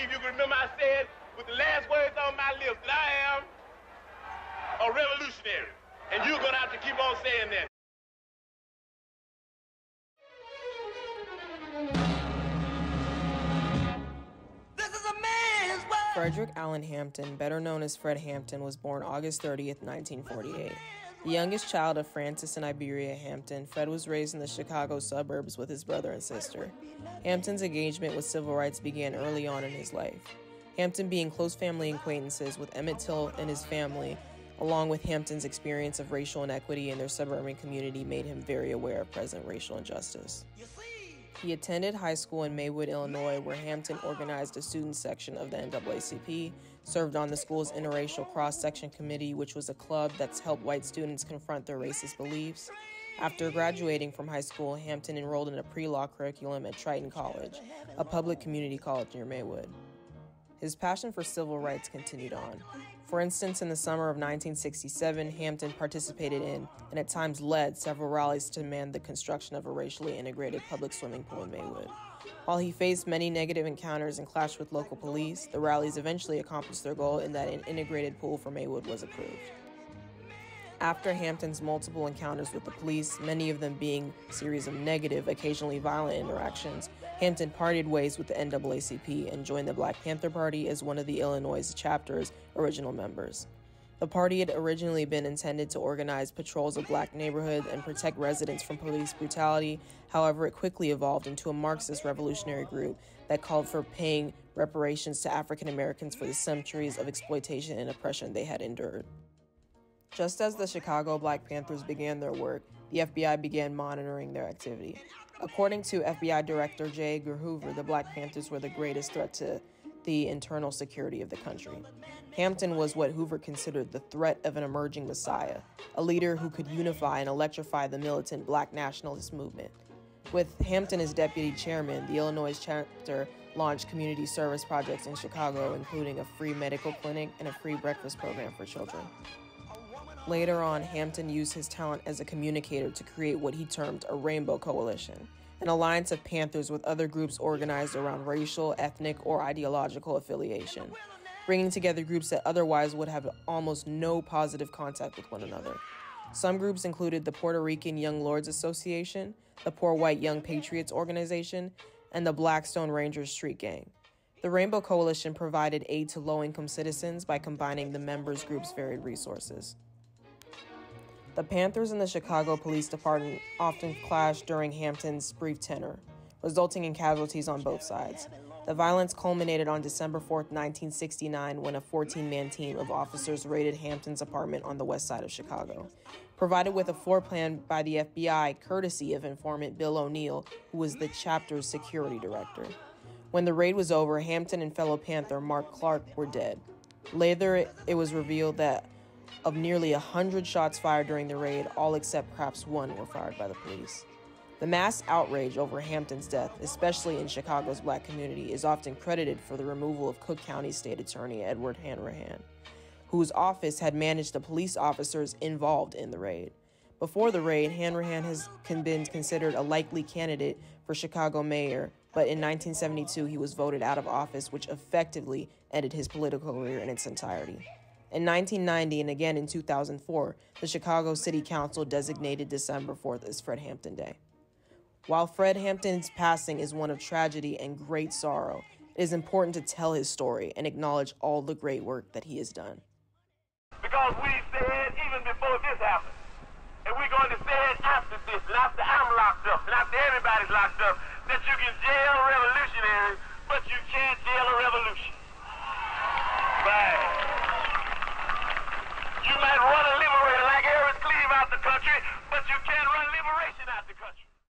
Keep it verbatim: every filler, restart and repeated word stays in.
if you can remember I said with the last words on my lips that I am a revolutionary. And you're going to have to keep on saying that. Frederick Allen Hampton, better known as Fred Hampton, was born August thirtieth, nineteen forty-eight. The youngest child of Francis and Iberia Hampton, Fred was raised in the Chicago suburbs with his brother and sister. Hampton's engagement with civil rights began early on in his life. Hampton being close family acquaintances with Emmett Till and his family, along with Hampton's experience of racial inequity in their suburban community, made him very aware of present racial injustice. He attended high school in Maywood, Illinois, where Hampton organized a student section of the N double A C P, served on the school's interracial cross-section committee, which was a club that's helped white students confront their racist beliefs. After graduating from high school, Hampton enrolled in a pre-law curriculum at Triton College, a public community college near Maywood. His passion for civil rights continued on. For instance, in the summer of nineteen sixty-seven, Hampton participated in, and at times led, several rallies to demand the construction of a racially integrated public swimming pool in Maywood. While he faced many negative encounters and clashed with local police, the rallies eventually accomplished their goal in that an integrated pool for Maywood was approved. After Hampton's multiple encounters with the police, many of them being a series of negative, occasionally violent interactions, Hampton parted ways with the N double A C P and joined the Black Panther Party as one of the Illinois chapter's original members. The party had originally been intended to organize patrols of black neighborhoods and protect residents from police brutality. However, it quickly evolved into a Marxist revolutionary group that called for paying reparations to African Americans for the centuries of exploitation and oppression they had endured. Just as the Chicago Black Panthers began their work, the F B I began monitoring their activity. According to F B I Director J. Edgar Hoover, the Black Panthers were the greatest threat to the internal security of the country. Hampton was what Hoover considered the threat of an emerging messiah, a leader who could unify and electrify the militant black nationalist movement. With Hampton as deputy chairman, the Illinois chapter launched community service projects in Chicago, including a free medical clinic and a free breakfast program for children. Later on, Hampton used his talent as a communicator to create what he termed a Rainbow Coalition, an alliance of Panthers with other groups organized around racial, ethnic, or ideological affiliation, bringing together groups that otherwise would have almost no positive contact with one another. Some groups included the Puerto Rican Young Lords Association, the Poor White Young Patriots Organization, and the Blackstone Rangers Street Gang. The Rainbow Coalition provided aid to low-income citizens by combining the members' groups' varied resources. The Panthers and the Chicago Police Department often clashed during Hampton's brief tenure, resulting in casualties on both sides. The violence culminated on December fourth, nineteen sixty-nine, when a fourteen-man team of officers raided Hampton's apartment on the west side of Chicago. Provided with a floor plan by the F B I, courtesy of informant Bill O'Neill, who was the chapter's security director. When the raid was over, Hampton and fellow Panther Mark Clark were dead. Later, it was revealed that of nearly one hundred shots fired during the raid, all except perhaps one were fired by the police. The mass outrage over Hampton's death, especially in Chicago's black community, is often credited for the removal of Cook County State Attorney Edward Hanrahan, whose office had managed the police officers involved in the raid. Before the raid, Hanrahan has been considered a likely candidate for Chicago mayor, but in nineteen seventy-two he was voted out of office, which effectively ended his political career in its entirety. In nineteen ninety and again in two thousand four, the Chicago City Council designated December fourth as Fred Hampton Day. While Fred Hampton's passing is one of tragedy and great sorrow, it is important to tell his story and acknowledge all the great work that he has done. Because we said even before this happened, and we're going to say it after this, and after I'm locked up, and after everybody's locked up, that you can jail revolutionaries, but you can't jail a revolution. Right. You might run a liberator like Eric Cleave out the country, but you can't run liberation out the country.